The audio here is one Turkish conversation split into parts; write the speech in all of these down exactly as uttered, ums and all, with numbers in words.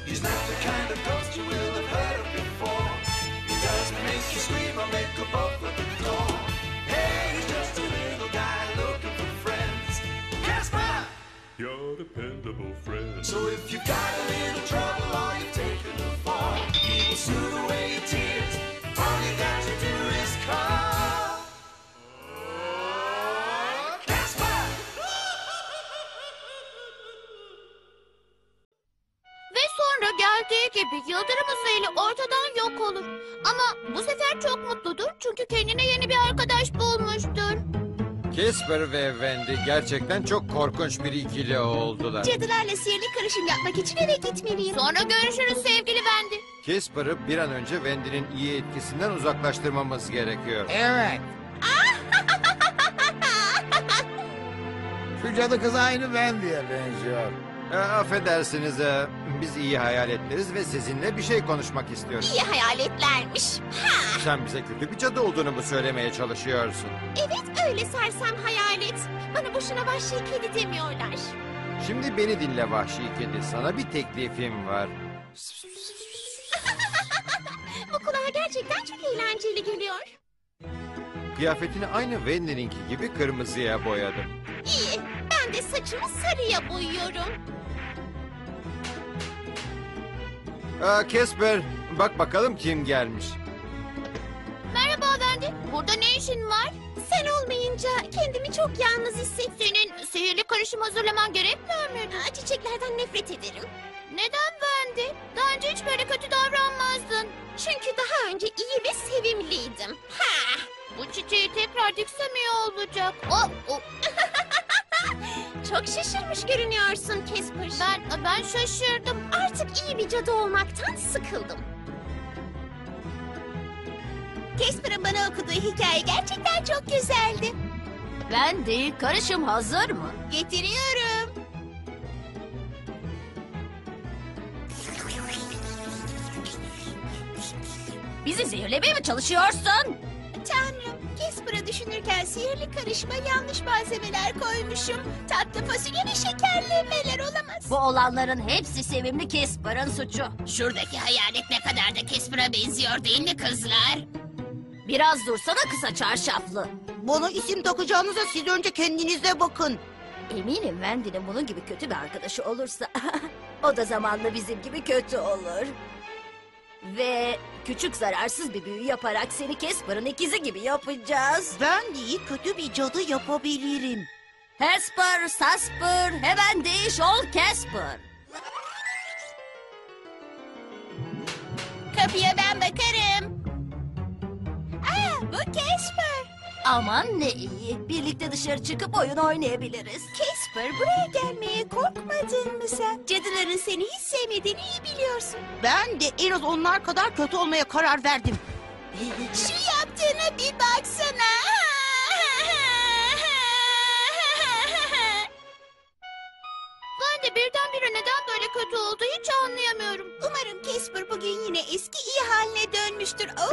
He's not the kind of ghost you will have heard of before. He doesn't make you scream or make a bolt for the door. Hey, he's just a little guy looking for friends. Casper! Your dependable friend. So if you've got a little trouble or you've taken a fall, he will soothe away your tears. All you got to do is call. Casper! Ve sonra geldiği gibi yıldırım hızıyla ortadan yok olur. Ama bu sefer çok mutludur çünkü kendine yeni bir arkadaş bulmuştur. Casper ve Wendy gerçekten çok korkunç bir ikili oldular. Cadılarla sihirli karışım yapmak için eve gitmeliyim. Sonra görüşürüz sevgili Wendy. Casper'ı bir an önce Wendy'nin iyi etkisinden uzaklaştırmamız gerekiyor. Evet. Şu cadı kız aynı Wendy'ye benziyor. E, affedersiniz, e, biz iyi hayaletleriz ve sizinle bir şey konuşmak istiyoruz. İyi hayaletlermiş. Ha! Sen bize kötü bir cadı olduğunu mu söylemeye çalışıyorsun? Evet öyle sersem hayalet. Bana boşuna vahşi kedi demiyorlar. Şimdi beni dinle vahşi kedi. Sana bir teklifim var. Bu kulağa gerçekten çok eğlenceli geliyor. Kıyafetini aynı Wendy'ninki gibi kırmızıya boyadım. İyi. Ben de saçımı sarıya boyuyorum. Aa, Casper, bak bakalım kim gelmiş. Merhaba Wendy. Burada ne işin var? Sen olmayınca kendimi çok yalnız hissettim. Senin sihirli karışım hazırlaman gerekmiyor muydu? Aa, çiçeklerden nefret ederim. Neden Wendy? Daha önce hiç böyle kötü davranmazdın. Çünkü daha önce iyi ve sevimliydim. Ha! Bu çiçeği tekrar diksem iyi olacak. Oh, oh. Çok şaşırmış görünüyorsun Casper. Ben, ben şaşırdım. Artık iyi bir cadı olmaktan sıkıldım. Casper'ın bana okuduğu hikaye gerçekten çok güzeldi. Wendy, karışım hazır mı? Getiriyorum. Bizi zehirlemeye mi çalışıyorsun? Tanrım, Casper'ı düşünürken sihirli karışıma yanlış malzemeler koymuşum. Tatlı fasulye ve şekerlemeler olamaz. Bu olanların hepsi sevimli Casper'ın suçu. Şuradaki hayalet ne kadar da Casper'a benziyor değil mi kızlar? Biraz dursana kısa çarşaflı. Bana isim takacağınıza siz önce kendinize bakın. Eminim Wendy'nin bunun gibi kötü bir arkadaşı olursa o da zamanla bizim gibi kötü olur. Ve küçük zararsız bir büyü yaparak seni Casper'ın ikizi gibi yapacağız. Ben değil kötü bir cadı yapabilirim. Hesper, Sasper, hemen değiş ol Casper. Kapıya ben bakarım. Aa, bu Casper. Aman ne iyi. Birlikte dışarı çıkıp oyun oynayabiliriz. Casper, buraya gelmeye korkmadın mı sen? Cadıların seni hiç sevmediğini iyi biliyorsun. Ben de en az onlar kadar kötü olmaya karar verdim. Şu yaptığına bir baksana. Ben de birdenbire neden böyle kötü oldu hiç anlayamıyorum. Umarım Casper bugün yine eski iyi haline dönmüştür. Oh.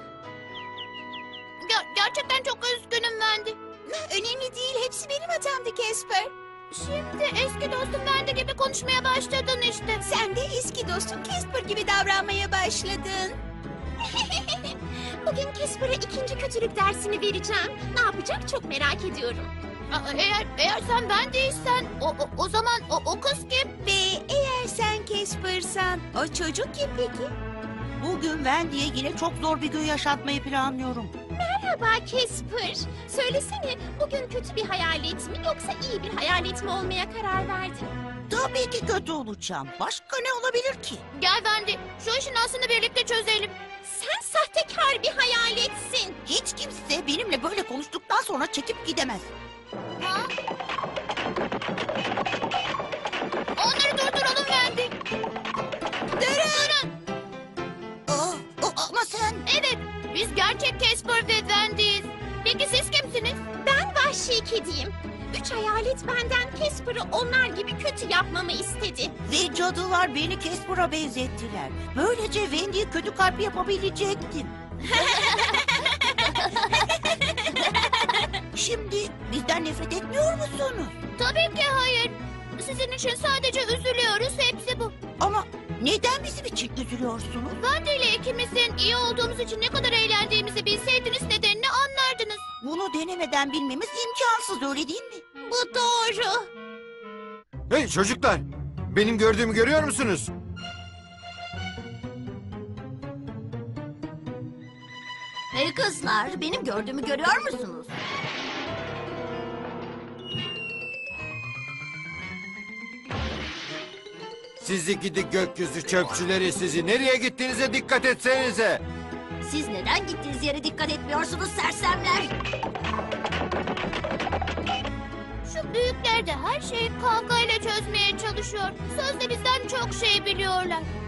Ger- gerçekten çok üzgünüm Wendy. Önemli değil, hepsi benim hatamdı Casper. Şimdi eski dostum Wendy gibi konuşmaya başladın işte. Sen de eski dostum Casper gibi davranmaya başladın. Bugün Casper'a ikinci kötülük dersini vereceğim. Ne yapacak çok merak ediyorum. Aa, eğer eğer sen ben değilsen o, o, o zaman o, o kız kim? Ve eğer sen Casper'san o çocuk kim peki? Bugün Wendy'ye yine çok zor bir gün yaşatmayı planlıyorum. Merhaba Casper. Söylesene bugün kötü bir hayalet mi yoksa iyi bir hayalet mi olmaya karar verdin? Tabii ki kötü olacağım. Başka ne olabilir ki? Gel Wendy şu işin aslını birlikte çözelim. Sen sahtekar bir hayaletsin. Hiç kimse benimle böyle konuştuktan sonra çekip gidemez. Ha? Onları durduralım Wendy. Durun. Aa, o, ama sen... Evet biz gerçek Casper ve Wendy'yiz. Peki siz kimsiniz? Ben vahşi kediyim. Üç hayalet benden Casper'ı onlar gibi kötü yapmamı istedi. Ve cadılar beni Casper'a benzettiler. Böylece Wendy'yi kötü kalpli yapabilecektim. Şimdi bizden nefret etmiyor musunuz? Tabii ki hayır. Sizin için sadece üzülüyoruz hepsi bu. Ama neden bizim için üzülüyorsunuz? Wendy ile ikimizin iyi olduğumuz için ne kadar eğlendiğimizi bilseydiniz nedenini anlardınız. Bunu denemeden bilmemiz imkansız, öyle değil mi? Bu doğru. Hey çocuklar, benim gördüğümü görüyor musunuz? Hey kızlar, benim gördüğümü görüyor musunuz? Sizi gidi gökyüzü çöpçüleri sizi. Nereye gittiğinize dikkat etsenize. Siz neden gittiğiniz yere dikkat etmiyorsunuz sersemler? Şu büyükler de her şeyi kavgayla çözmeye çalışıyor. Sözde bizden çok şey biliyorlar.